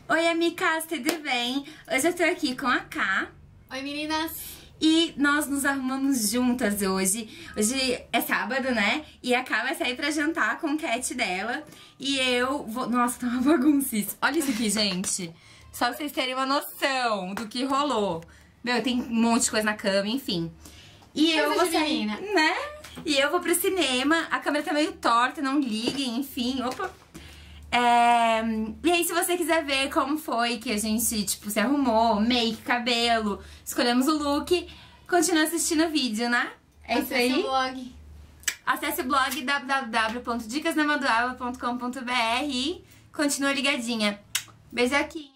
Oi, amigas, tudo bem? Hoje eu tô aqui com a Ká. Oi, meninas! E nós nos arrumamos juntas hoje. Hoje é sábado, né? E a Ká vai sair pra jantar com o cat dela. E eu vou... Nossa, tá uma bagunça isso. Olha isso aqui, gente. Só pra vocês terem uma noção do que rolou. Meu, tem um monte de coisa na cama, enfim. E eu vou sair, né? E eu vou pro cinema. A câmera tá meio torta, não liguem, enfim. Opa! E aí, se você quiser ver como foi que a gente, tipo, se arrumou, make, cabelo, escolhemos o look, continua assistindo o vídeo, né? É isso aí? Acesse o blog. Acesse o blog www.dicasnamandoava.com.br e continua ligadinha. Beijoquinha!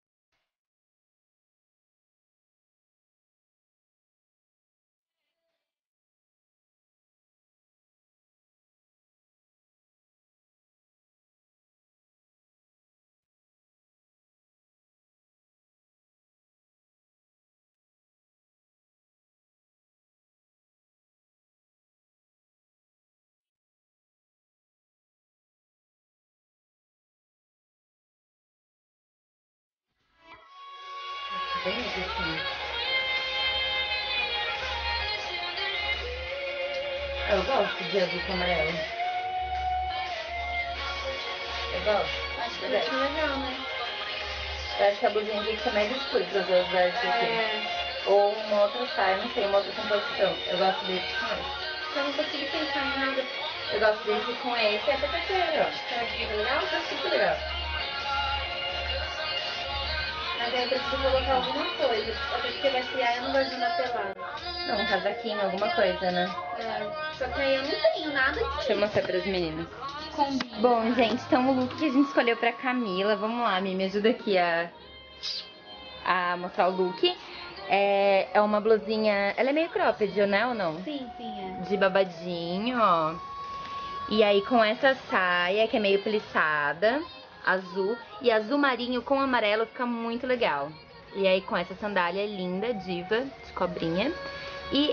Bem assim. Eu gosto de azul com amarelo. Eu gosto. Acho que vai ser legal, né? Eu acho que a blusinha tem que ser mais escura pra fazer os versos aqui. Ou uma outra saia, não sei, uma outra composição. Eu gosto desse com esse. Eu não consegui pensar em nada. Eu gosto desse com esse, até pra ser legal. Será que fica legal? Tá super legal. Mas aí eu preciso colocar alguma coisa. Até porque vai criar, eu não gosto de andar pelado. Não, um casaquinho, alguma coisa, né? É. Só que aí eu não tenho nada que Deixa eu mostrar pras meninas. combine. Bom, gente, então o look que a gente escolheu pra Camila. Vamos lá, me ajuda aqui a mostrar o look. É uma blusinha, ela é meio cropped, né, ou não? Sim, é. De babadinho, ó. E aí com essa saia, que é meio plissada, azul. E azul marinho com amarelo fica muito legal. E aí com essa sandália linda, diva, de cobrinha. E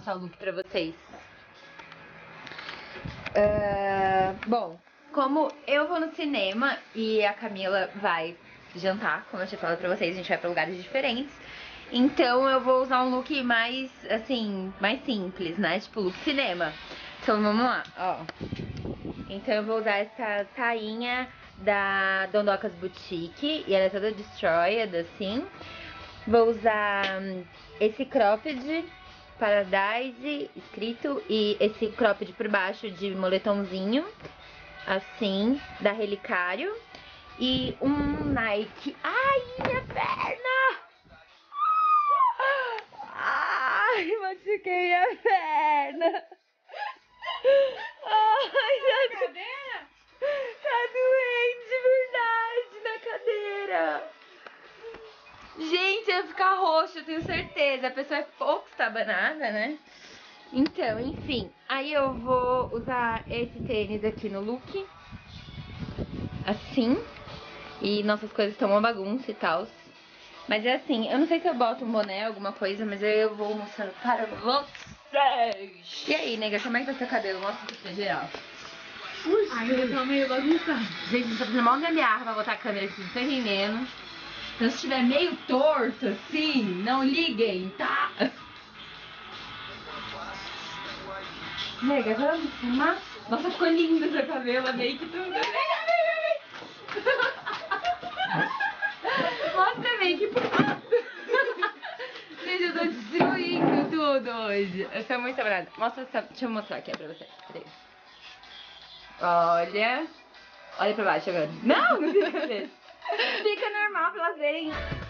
mostrar o look pra vocês. Bom, como eu vou no cinema e a Camila vai jantar, como eu tinha falado pra vocês, a gente vai pra lugares diferentes. Então eu vou usar um look mais, assim, mais simples, né? Tipo, look cinema. Então vamos lá, ó. Então eu vou usar essa sainha da Dondocas Boutique. E ela é toda destroyed, assim. Vou usar esse cropped Paradise escrito. E esse cropped por baixo de moletomzinho, assim, da Relicário. E um Nike. Ai, minha perna! Ai, machuquei a perna. Ai, na cadeira? Tá doendo de verdade na cadeira. Gente, vai ficar roxo, eu tenho certeza. A pessoa é pouco estabanada, né? Então, enfim. Aí eu vou usar esse tênis aqui no look. Assim. E nossas coisas estão uma bagunça e tal. Mas é assim, eu não sei se eu boto um boné, alguma coisa, mas eu vou mostrando para vocês. E aí, nega, como é que tá seu cabelo? Mostra pra você, geral. Ai, eu tô meio bagunçado. Gente, tá fazendo mal gambiarra pra botar a câmera aqui, não tô entendendo. Então se estiver meio torto, assim, não liguem, tá? Nega, vamos filmar? Nossa, ficou lindo seu cabelo, amei que tudo. Mostra a make por Gente, eu tô destruindo tudo hoje. Eu sou muito brava. Mostra essa. Deixa eu mostrar aqui pra vocês. Cadê? Olha. Olha pra baixo agora. Não, não fica desse. Fica normal pra elas verem.